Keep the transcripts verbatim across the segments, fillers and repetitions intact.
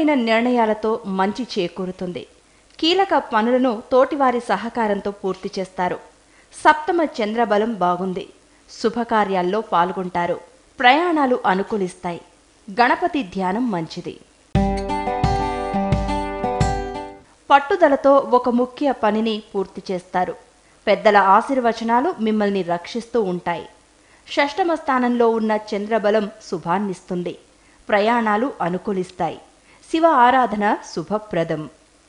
ముఖ్యమైన నిర్ణయాలతో మంచి చేకూరుతుంది. కీలక పనులను తోటివారి సహకారంతో పూర్తి చేస్తారు. సప్తమ చంద్రబలం బాగుంది. శుభకార్యాల్లో పాల్గొంటారు. ప్రయాణాలు అనుకూలిస్తాయి. గణపతి ధ్యానం మంచిది. పట్టుదలతో ఒక ముఖ్య పనిని పూర్తి చేస్తారు. పెద్దల ఆశీర్వచనాలు మిమ్మల్ని రక్షిస్తూ ఉంటాయి. షష్టమ స్థానంలో ఉన్న చంద్రబలం శుభాన్నిస్తుంది. ప్రయాణాలు అనుకూలిస్తాయి. శివ ఆరాధన శుభప్రదం.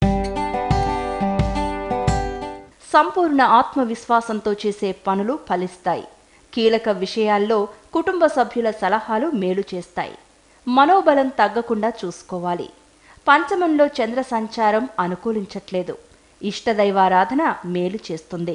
సంపూర్ణ ఆత్మవిశ్వాసంతో చేసే పనులు ఫలిస్తాయి. కీలక విషయాల్లో కుటుంబ సభ్యుల సలహాలు మేలు చేస్తాయి. మనోబలం తగ్గకుండా చూసుకోవాలి. పంచమంలో చంద్ర సంచారం అనుకూలించట్లేదు. ఇష్టదైవారాధన మేలు చేస్తుంది.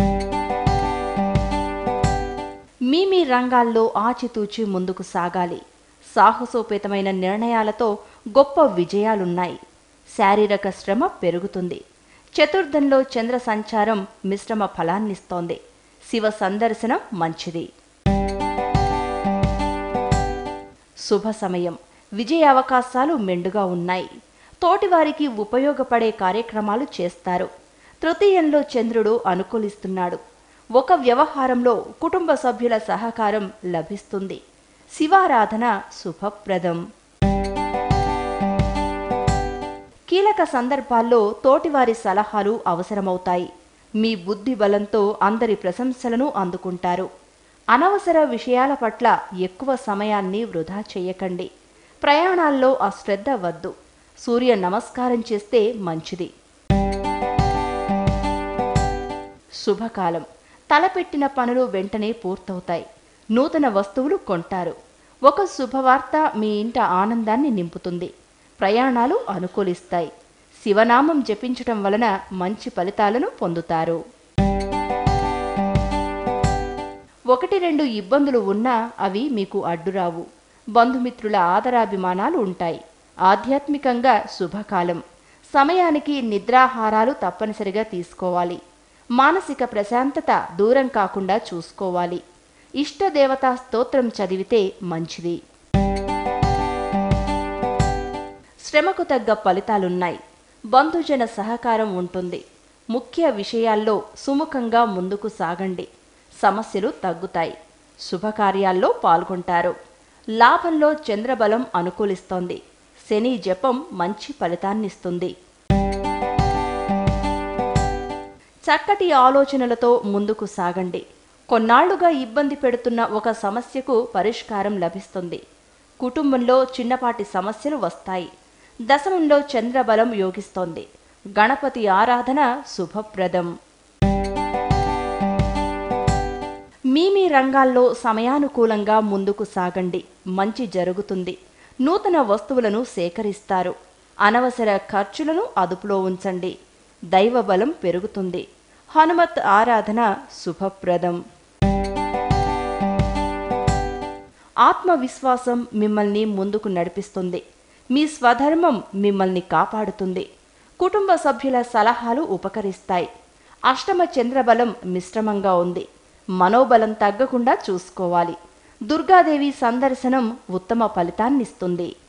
మీ మీ రంగాల్లో ఆచితూచి ముందుకు సాగాలి. సాహసోపేతమైన నిర్ణయాలతో గొప్ప విజయాలున్నాయి. శారీరక శ్రమ పెరుగుతుంది. చతుర్థంలో చంద్ర సంచారం మిశ్రమ ఫలాన్నిస్తోంది. శివ సందర్శనం మంచిది. శుభ సమయం. విజయ అవకాశాలు మెండుగా ఉన్నాయి. తోటివారికి ఉపయోగపడే కార్యక్రమాలు చేస్తారు. తృతీయంలో చంద్రుడు అనుకూలిస్తున్నాడు. ఒక వ్యవహారంలో కుటుంబ సభ్యుల సహకారం లభిస్తుంది. శివారాధన శుభప్రదం. కీలక సందర్భాల్లో తోటివారి సలహాలు అవసరమవుతాయి. మీ బుద్ధి బలంతో అందరి ప్రశంసలను అందుకుంటారు. అనవసర విషయాల పట్ల ఎక్కువ సమయాన్ని వృధా చేయకండి. ప్రయాణాల్లో అశ్రద్ధ వద్దు. సూర్య నమస్కారం చేస్తే మంచిది. శుభకాలం. తలపెట్టిన పనులు వెంటనే పూర్తవుతాయి. నూతన వస్తువులు కొంటారు. ఒక శుభవార్త మీ ఇంట ఆనందాన్ని నింపుతుంది. ప్రయాణాలు అనుకూలిస్తాయి. శివనామం జపించటం వలన మంచి ఫలితాలను పొందుతారు. ఒకటి రెండు ఇబ్బందులు ఉన్నా అవి మీకు అడ్డురావు. బంధుమిత్రుల ఆదరాభిమానాలు ఉంటాయి. ఆధ్యాత్మికంగా శుభకాలం. సమయానికి నిద్రాహారాలు తప్పనిసరిగా తీసుకోవాలి. మానసిక ప్రశాంతత దూరం కాకుండా చూసుకోవాలి. ఇష్టదేవతా స్తోత్రం చదివితే మంచిది. శ్రమకు తగ్గ ఫలితాలున్నాయి. బంధుజన సహకారం ఉంటుంది. ముఖ్య విషయాల్లో సుముఖంగా ముందుకు సాగండి. సమస్యలు తగ్గుతాయి. శుభకార్యాల్లో పాల్గొంటారు. లాభంలో చంద్రబలం అనుకూలిస్తోంది. శని జపం మంచి ఫలితాన్నిస్తుంది. చక్కటి ఆలోచనలతో ముందుకు సాగండి. కొన్నాళ్లుగా ఇబ్బంది పెడుతున్న ఒక సమస్యకు పరిష్కారం లభిస్తుంది. కుటుంబంలో చిన్నపాటి సమస్యలు వస్తాయి. దశమంలో చంద్రబలం యోగిస్తోంది. గణపతి ఆరాధన శుభప్రదం. మీ మీ రంగాల్లో సమయానుకూలంగా ముందుకు సాగండి. మంచి జరుగుతుంది. నూతన వస్తువులను సేకరిస్తారు. అనవసర ఖర్చులను అదుపులో ఉంచండి. దైవబలం పెరుగుతుంది. హనుమత్ ఆరాధన శుభప్రదం. ఆత్మవిశ్వాసం మిమ్మల్ని ముందుకు నడిపిస్తుంది. మీ స్వధర్మం మిమ్మల్ని కాపాడుతుంది. కుటుంబ సభ్యుల సలహాలు ఉపకరిస్తాయి. అష్టమ చంద్రబలం మిశ్రమంగా ఉంది. మనోబలం తగ్గకుండా చూసుకోవాలి. దుర్గాదేవి సందర్శనం ఉత్తమ ఫలితాన్నిస్తుంది.